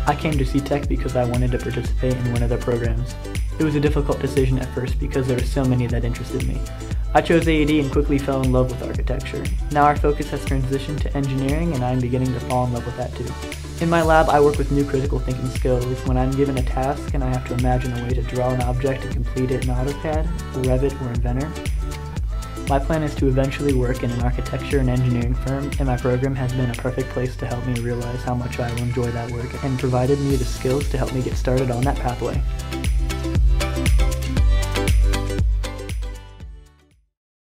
I came to C-Tech because I wanted to participate in one of their programs. It was a difficult decision at first because there were so many that interested me. I chose AED and quickly fell in love with architecture. Now our focus has transitioned to engineering and I'm beginning to fall in love with that too. In my lab, I work with new critical thinking skills. When I'm given a task and I have to imagine a way to draw an object and complete it in AutoCAD, Revit, or Inventor, my plan is to eventually work in an architecture and engineering firm, and my program has been a perfect place to help me realize how much I will enjoy that work and provided me the skills to help me get started on that pathway.